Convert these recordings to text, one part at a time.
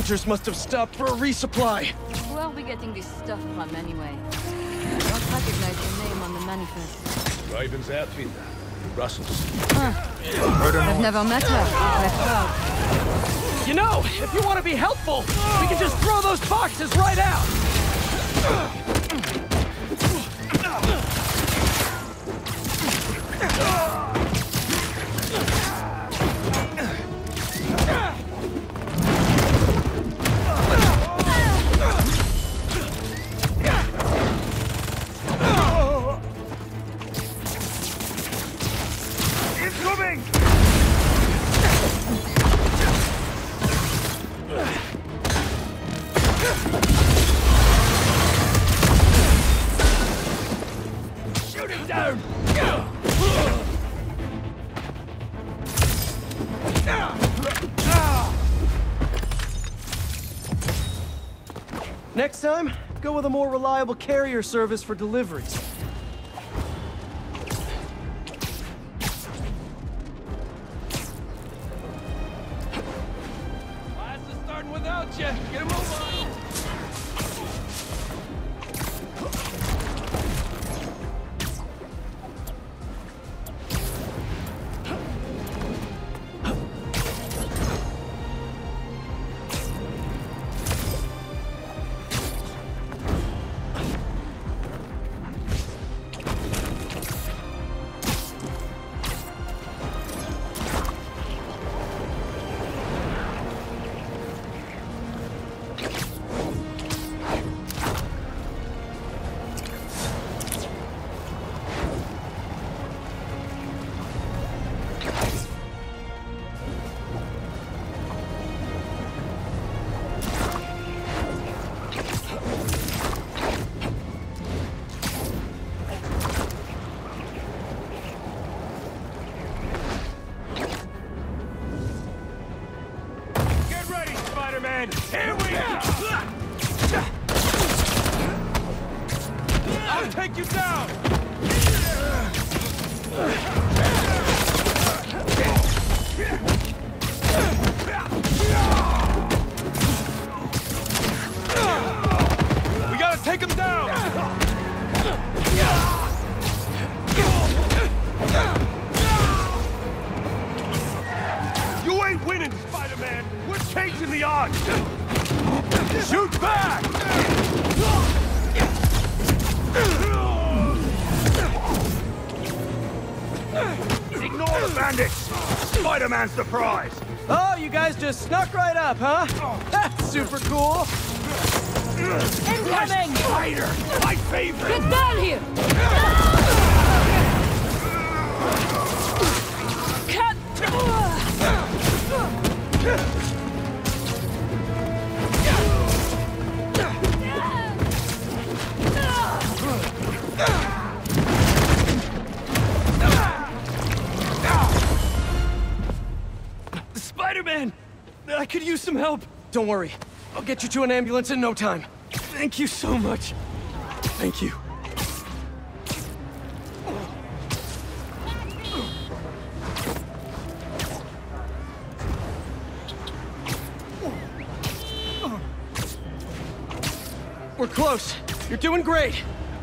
soldiers must have stopped for a resupply. Who are we getting this stuff from, anyway? I don't recognize the name on the manifest. Raven's outfit. Russell's. I've never met her. I've heard. You know, if you want to be helpful, we can just throw those boxes right out! Incoming! Shoot him down! Next time, go with a more reliable carrier service for deliveries. Class is starting without you. Get him over. Spider-Man! Here we go! I'll take you down! We gotta take him down! You ain't winning, Spider-Man! We're changing the odds! Shoot back! Ignore the bandits! Spider-Man's the prize! Oh, you guys just snuck right up, huh? That's super cool! Incoming! Spider! My favorite! Get down here! Cut! Spider-Man! I could use some help. Don't worry. I'll get you to an ambulance in no time. Thank you so much. Thank you. We're close. You're doing great.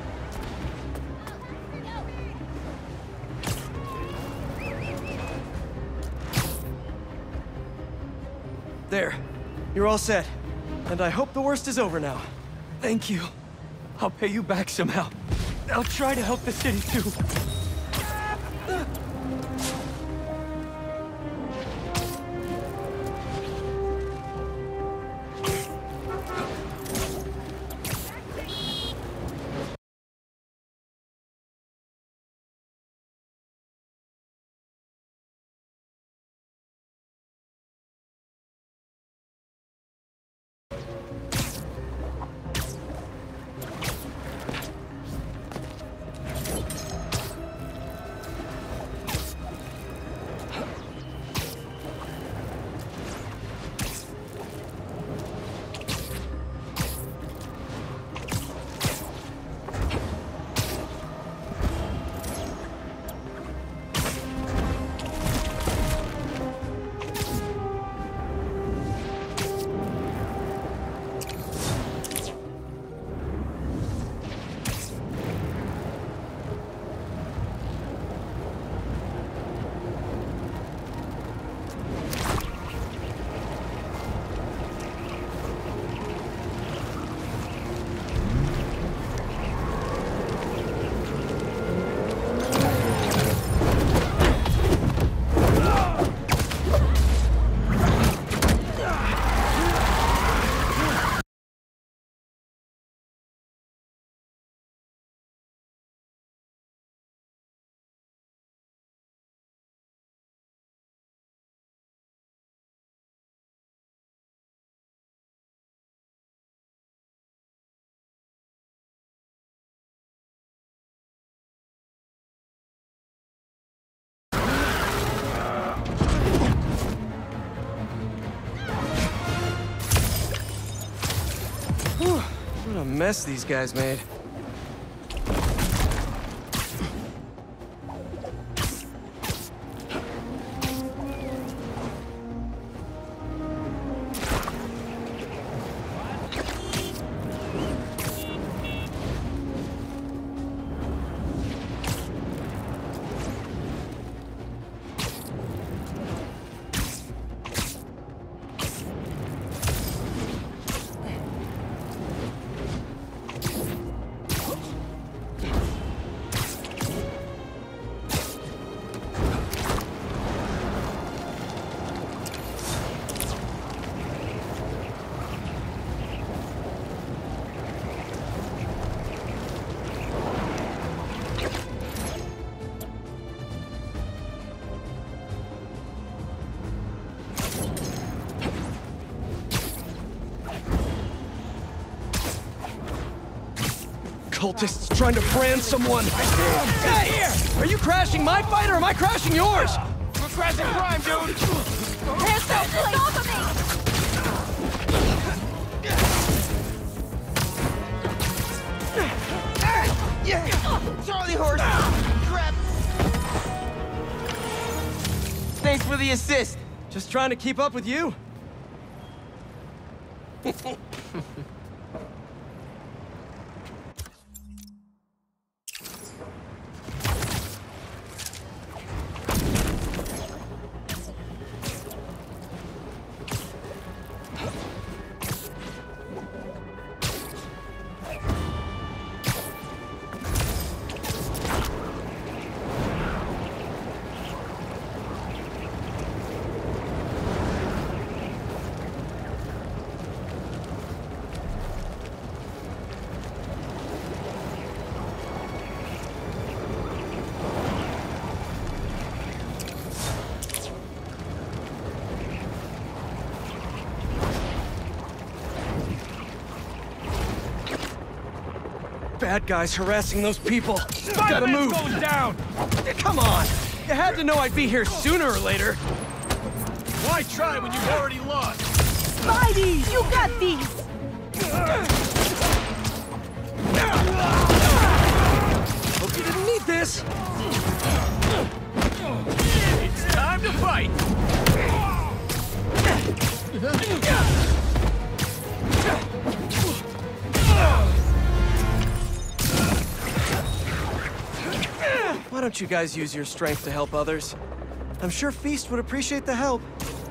There. You're all set. And I hope the worst is over now. Thank you. I'll pay you back somehow. I'll try to help the city too. What a mess these guys made. Cultists trying to brand someone. Hey! Are you crashing my fight or am I crashing yours? We're crashing crime, dude! Hands up, please! Off of me! Yeah! Charlie horse! Crap! Thanks for the assist! Just trying to keep up with you. Bad guys harassing those people. Gotta move. Goes down! Come on! You had to know I'd be here sooner or later. Why try when you've already lost? Spidey! You got these! Hope you didn't need this. It's time to fight! Why don't you guys use your strength to help others? I'm sure Feast would appreciate the help.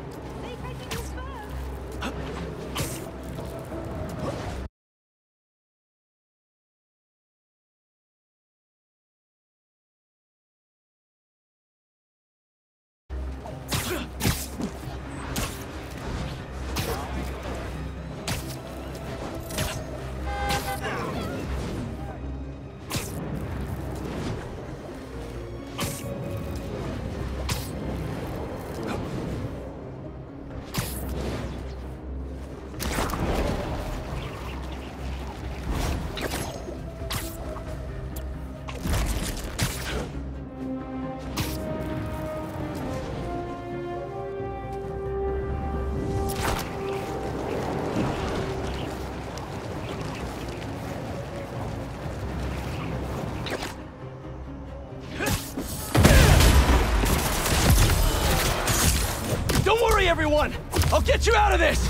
Don't worry, everyone! I'll get you out of this!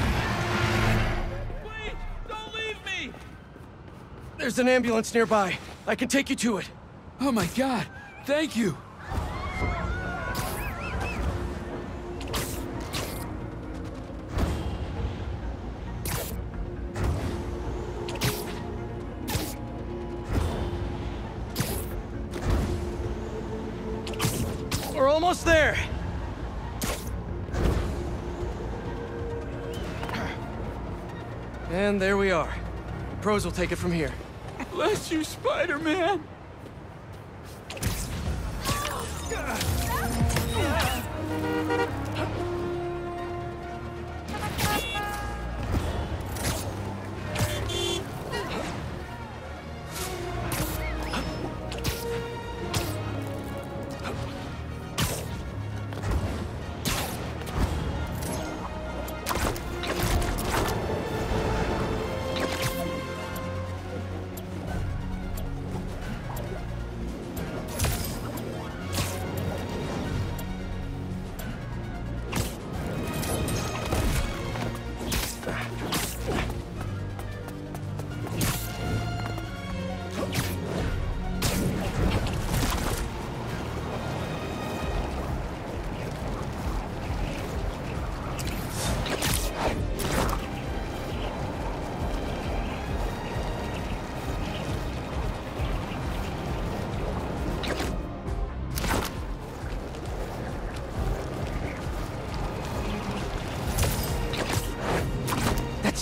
Please, don't leave me! There's an ambulance nearby. I can take you to it. Oh my god, thank you! We're almost there. And there we are. The pros will take it from here. Bless you, Spider-Man!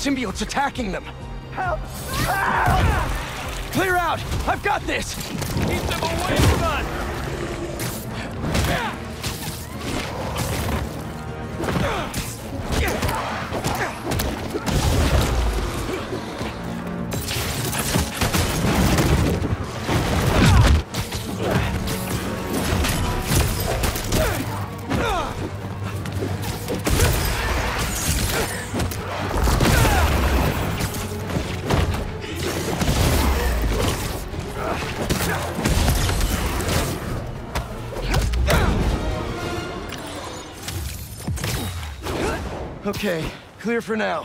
symbiotes attacking them. Help! Help! Clear out! I've got this! Keep them away from us! Okay, clear for now.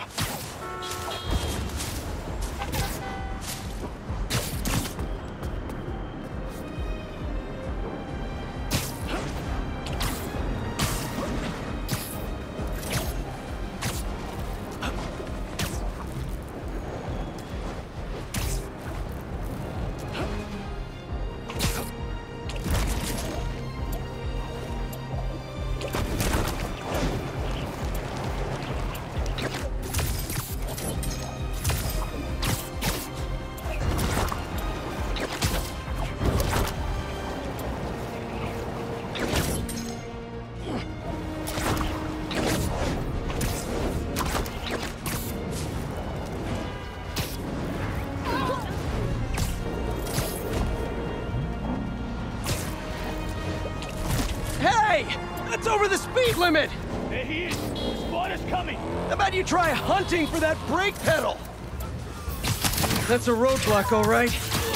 That's over the speed limit! There he is! The squad is coming! How about you try hunting for that brake pedal? That's a roadblock, all right?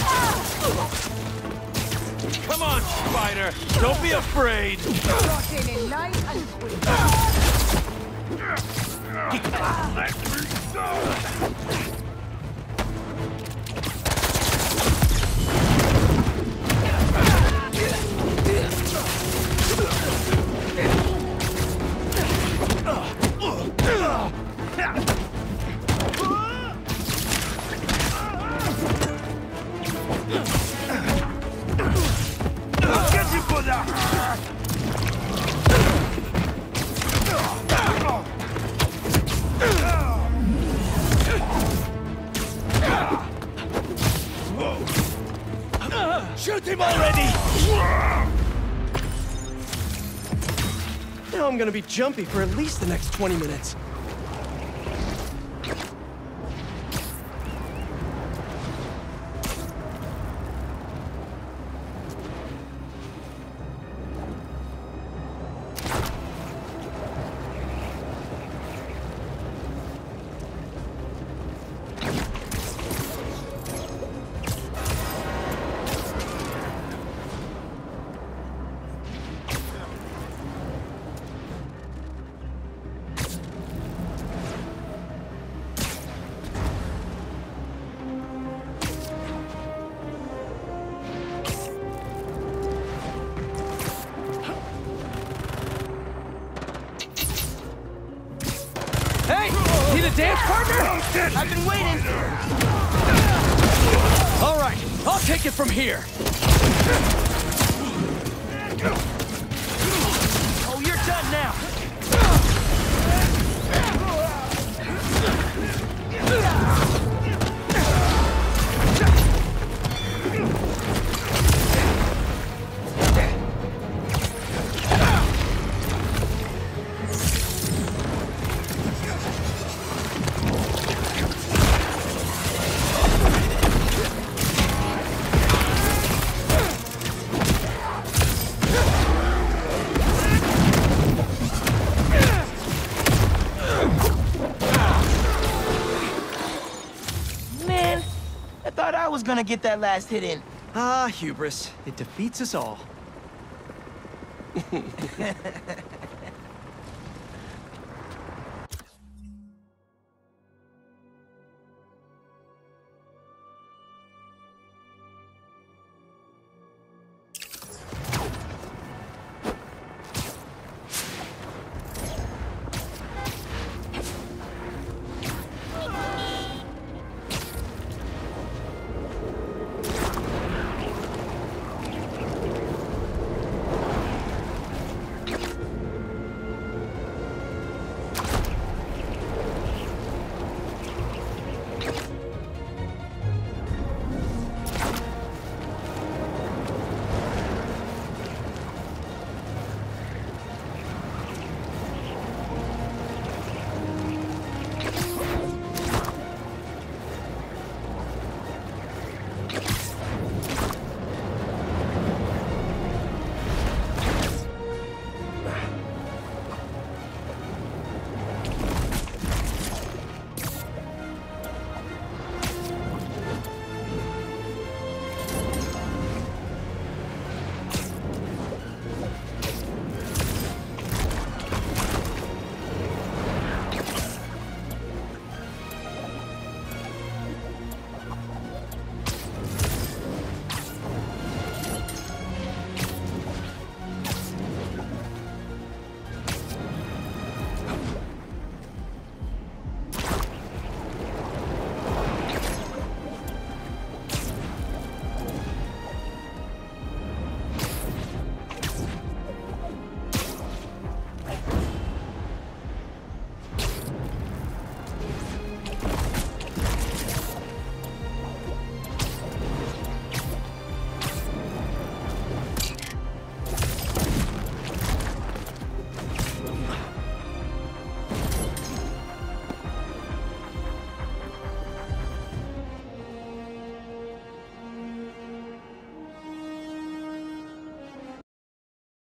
Come on, Spider! Don't be afraid! Rocking in nice and sweet. Let me go! I'll get you for that! Shoot him already! Now I'm gonna be jumpy for at least the next 20 minutes. Hey! Need a dance partner? I've been waiting. All right, I'll take it from here. Oh, you're done now. I was gonna get that last hit in. Ah, hubris. It defeats us all.